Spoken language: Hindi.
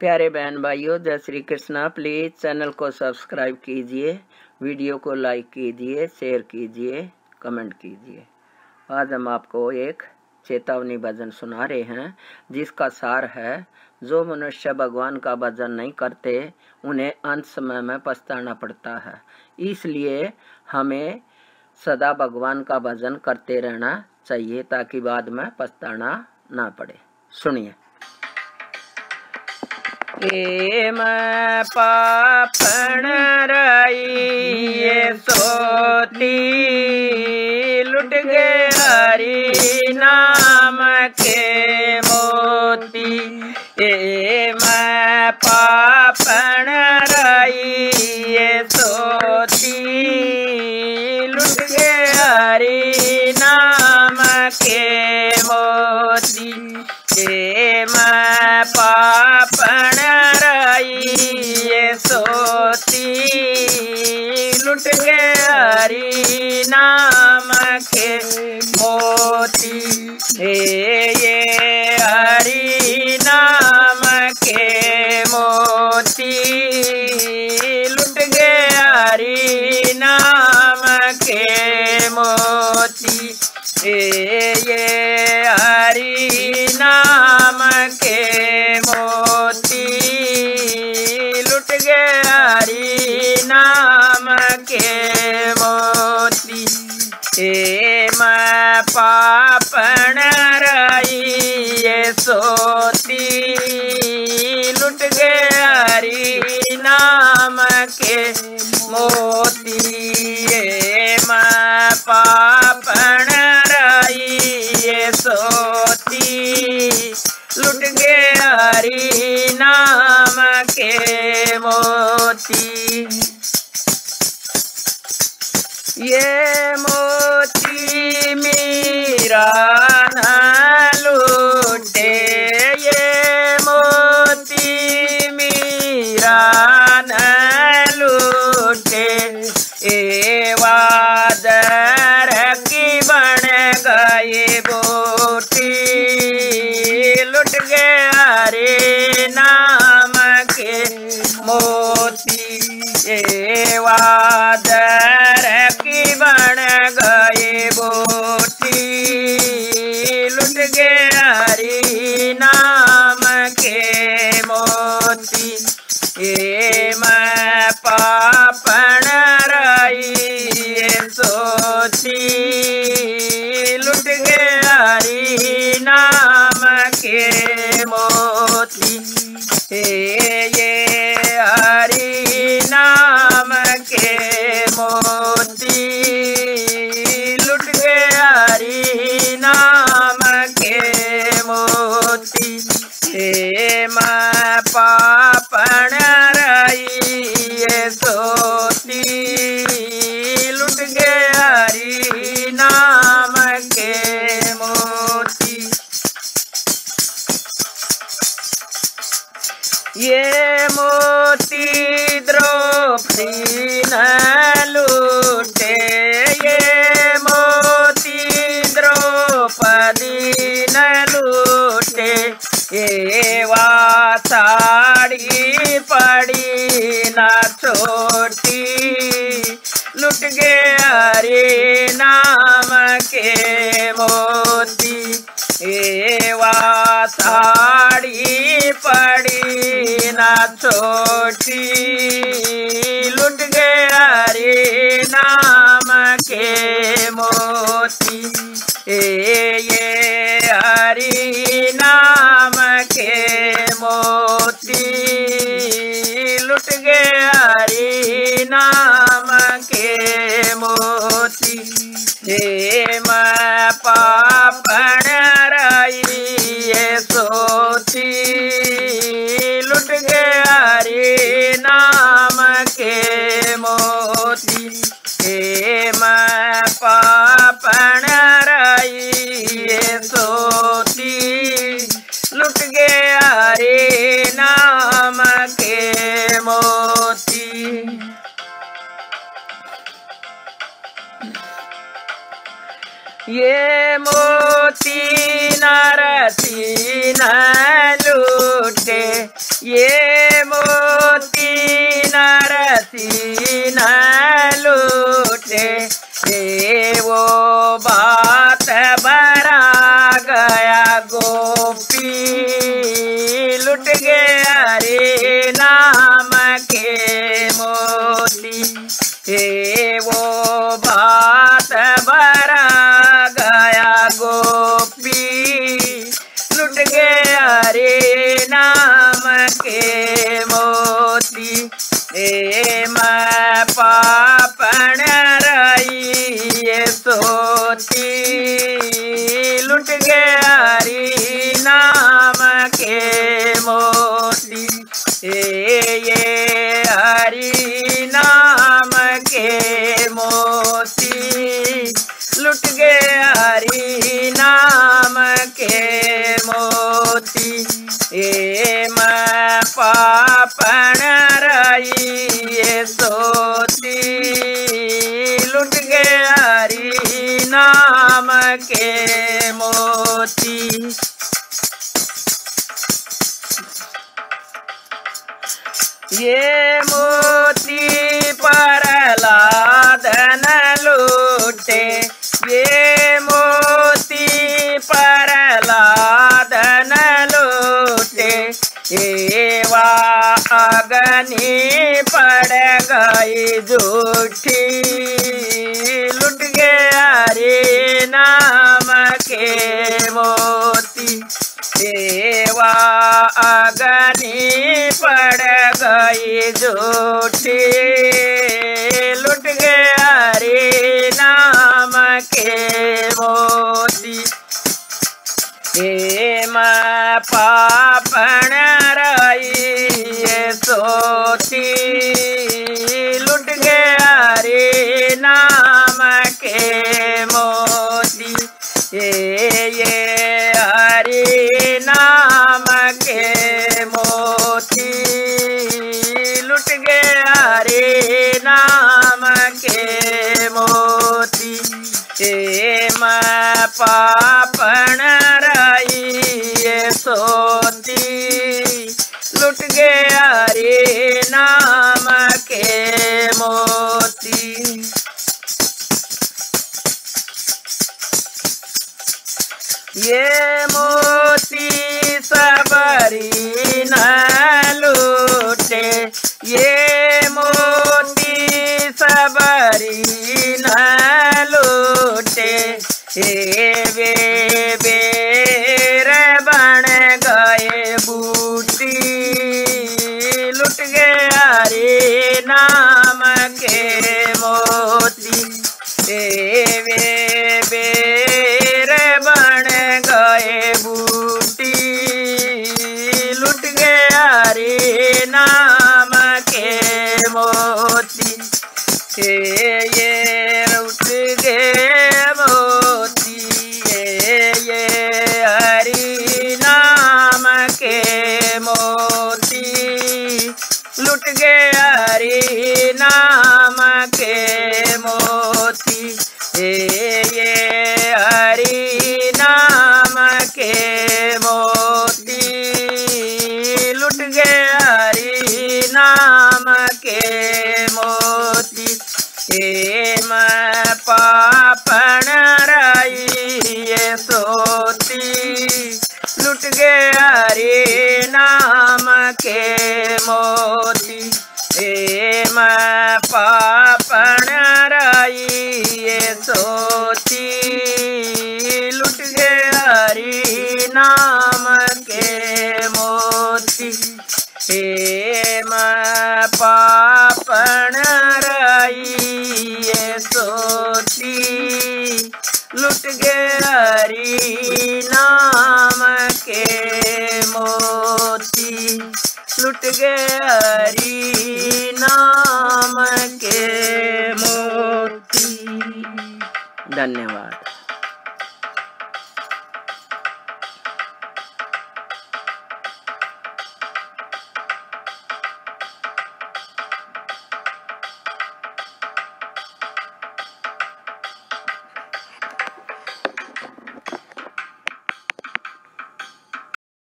प्यारे बहन भाइयों, जय श्री कृष्णा। प्लीज़ चैनल को सब्सक्राइब कीजिए, वीडियो को लाइक कीजिए, शेयर कीजिए, कमेंट कीजिए। आज हम आपको एक चेतावनी भजन सुना रहे हैं, जिसका सार है, जो मनुष्य भगवान का भजन नहीं करते उन्हें अंत समय में पछताना पड़ता है। इसलिए हमें सदा भगवान का भजन करते रहना चाहिए, ताकि बाद में पछताना ना पड़े। सुनिए। मैं पापण रही सोती, लुट गए हरि नाम के मोती। मैं पापण रही सोती, लुट गए हरि नाम के मोती। मैं पापण सोती, लुट गए हरि नाम के मोती। ये हरि नाम के मोती, लुट गए हरि नाम के मोती। ये हरि नाम के मोती, लुट गए हरि नाम के मोती। मैं पापण रही सोती, लुट गए हरि नाम के मोती। मैं पापण रही सोती, लुट गए हरि नाम के मोती। ये मोती मीरा न लूटे, ये मोती मीरा न लूटे। वादर की बन गए बूटी, लुट गए हरि नाम के मोती। वादर की बन गए बूटी, लुट गए हरि नाम के मोती। मैं पापण रही सोती, लुट गए हरि नाम के मोती। ये हरि नाम के मोती, लुट गए हरि नाम के मोती। मैं पापण रही सोती, लुट गए हरि नाम के मोती। ये मोती द्रौपदी न लूटे, ये मोती द्रौपदी न लूटे। ये साड़ी पड़ी न छोटी, लुट गए हरि नाम के मोती। साड़ी पड़ी न छोटी, लुट गए हरि नाम के मोती। ये हरि नाम के मोती, लुट गए हरि नाम के मोती। मैं पापण रही सोती, लुट गए हरि नाम के मोती। मैं पापण रही सोती, लुट गए हरि नाम के मोती। ये मोती नरसी न लूटे, ये मोती नरसी न लूटे, ये वो बात बरा गया गोपी लुट गया रे नाम के मोती, ये वो बात बरा गया गोपी लुट गया रे नाम के मोती, ए मैं पापन रही ये सोती लुट गया रे नाम के मोती, ये हरि नाम के मोती लुट गया हरि नाम के मोती, ये मैं पापन रही ये सोती लुट गया हरि नाम के मोती। ये मोती प्रहलाद न लूटे, ये मोती प्रहलाद न लूटे, एवा अग्नि पड़ गई झूठी लुट गया रे नाम के मोती, एवा अग्नि पड़ गई झूठी लुट गया रे नाम के मोती, हे मैं पापन रही ये सोती लुट गया रे नाम के मोती, ये हरि नाम के मोती लुट गया रे नाम के मोती, हे मैं पापन रही ये सोती लुट गया रे नाम के मोती। ये मोती सबरी न लूटे, ये मोती सबरी न लूटे, हे वे बेर बन गए बूटी लुट गया रे नाम के मोती, हे वे बेर बन गए बूटी लुट गया रे नाम के मोती, ये उठ गए मोती, ये हरि नाम के मोती लुट गया रे नाम के मोती, ये हरि नाम के मोती लुट गया रे नाम के मोती, हे मैं पापन रही ये सोती लुट गया रे नाम के मोती, हे मैं पापन रही ये सोती लुट गया रे नाम के मोती, हे मैं पापन रही ये सोती लुट गया रे नाम के मोती, लुट गया रे नाम के मोती। धन्यवाद।